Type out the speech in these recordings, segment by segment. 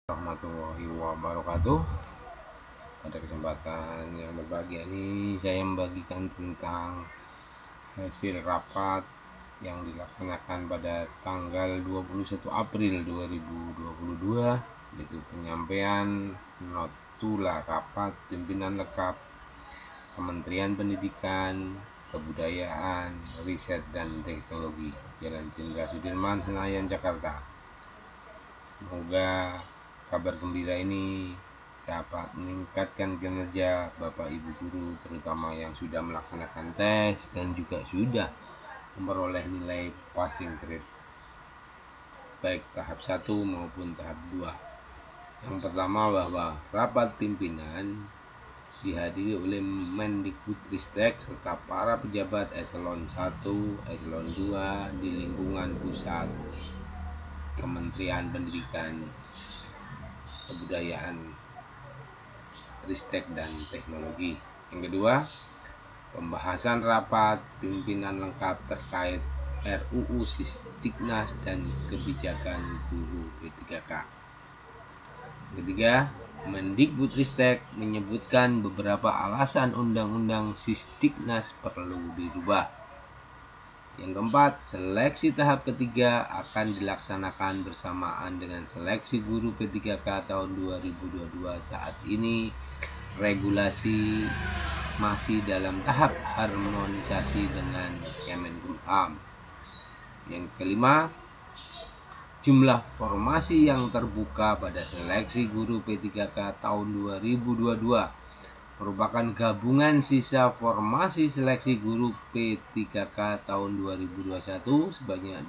Warahmatullahi wabarakatuh. Pada kesempatan yang berbahagia ini saya membagikan tentang hasil rapat yang dilaksanakan pada tanggal 21 April 2022, yaitu penyampaian notula rapat pimpinan lengkap Kementerian Pendidikan, Kebudayaan, Riset dan Teknologi, Jalan Jenderal Sudirman, Senayan, Jakarta. Semoga kabar gembira ini dapat meningkatkan kinerja Bapak Ibu guru, terutama yang sudah melaksanakan tes dan juga sudah memperoleh nilai passing grade baik tahap 1 maupun tahap 2. Yang pertama, bahwa rapat pimpinan dihadiri oleh Mendikbudristek serta para pejabat eselon 1, eselon 2 di lingkungan pusat Kementerian Pendidikan, Kebudayaan, Ristek dan Teknologi. Yang kedua, pembahasan rapat pimpinan lengkap terkait RUU Sistiknas dan kebijakan guru P3K. Ketiga, Mendikbudristek menyebutkan beberapa alasan undang-undang Sistiknas perlu dirubah. Yang keempat, seleksi tahap ketiga akan dilaksanakan bersamaan dengan seleksi guru P3K tahun 2022. Saat ini regulasi masih dalam tahap harmonisasi dengan Kemenkumham. Yang kelima, jumlah formasi yang terbuka pada seleksi guru P3K tahun 2022 merupakan gabungan sisa formasi seleksi guru P3K tahun 2021 sebanyak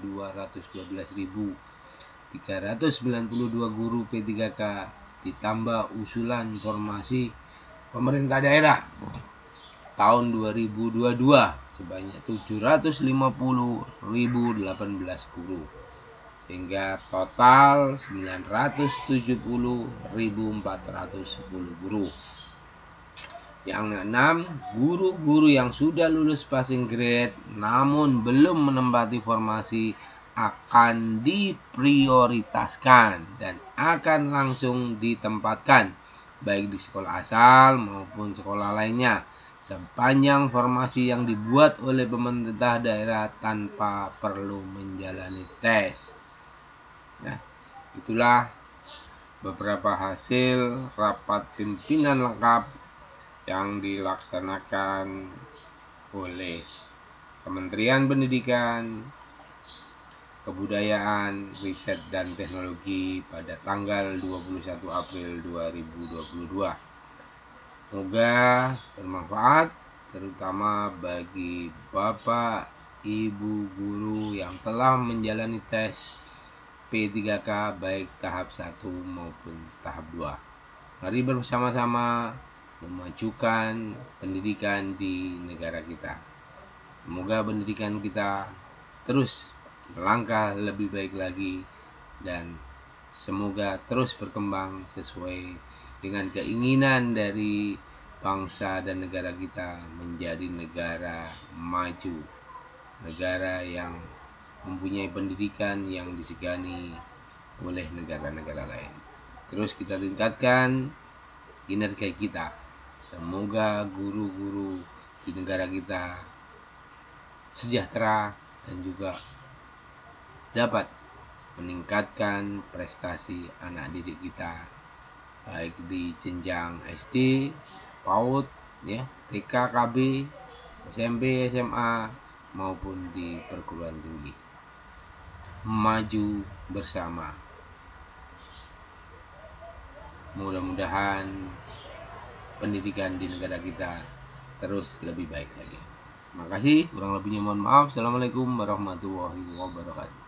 212.392 guru P3K ditambah usulan formasi pemerintah daerah tahun 2022 sebanyak 750.018 guru, sehingga total 970.410 guru. Yang keenam, guru-guru yang sudah lulus passing grade namun belum menempati formasi akan diprioritaskan dan akan langsung ditempatkan baik di sekolah asal maupun sekolah lainnya sepanjang formasi yang dibuat oleh pemerintah daerah tanpa perlu menjalani tes. Nah, itulah beberapa hasil rapat pimpinan lengkap yang dilaksanakan oleh Kementerian Pendidikan, Kebudayaan, Riset dan Teknologi pada tanggal 21 April 2022. Semoga bermanfaat, terutama bagi Bapak Ibu guru yang telah menjalani tes P3K baik tahap 1 maupun tahap 2. Mari bersama-sama memajukan pendidikan di negara kita. Semoga pendidikan kita terus melangkah lebih baik lagi dan semoga terus berkembang sesuai dengan keinginan dari bangsa dan negara kita menjadi negara maju, negara yang mempunyai pendidikan yang disegani oleh negara-negara lain. Terus kita tingkatkan kinerja kita. Semoga guru-guru di negara kita sejahtera dan juga dapat meningkatkan prestasi anak didik kita baik di jenjang SD, PAUD, TK, KB, SMP, SMA maupun di perguruan tinggi. Maju bersama. Mudah-mudahan pendidikan di negara kita terus lebih baik lagi. Terima kasih, kurang lebihnya mohon maaf. Assalamualaikum warahmatullahi wabarakatuh.